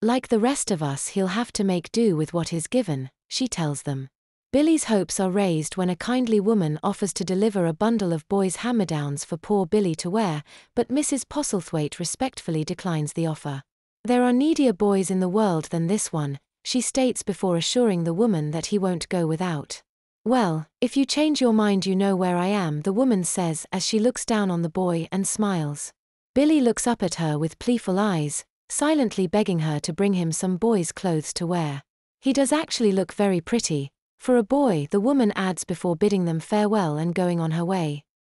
Like the rest of us, he'll have to make do with what is given, she tells them. Billy's hopes are raised when a kindly woman offers to deliver a bundle of boys' hand-me-downs for poor Billy to wear, but Mrs. Postlethwaite respectfully declines the offer. There are needier boys in the world than this one, she states before assuring the woman that he won't go without. Well, if you change your mind you know where I am, the woman says as she looks down on the boy and smiles. Billy looks up at her with pleaful eyes, silently begging her to bring him some boys' clothes to wear. He does actually look very pretty. For a boy, the woman adds before bidding them farewell and going on her way.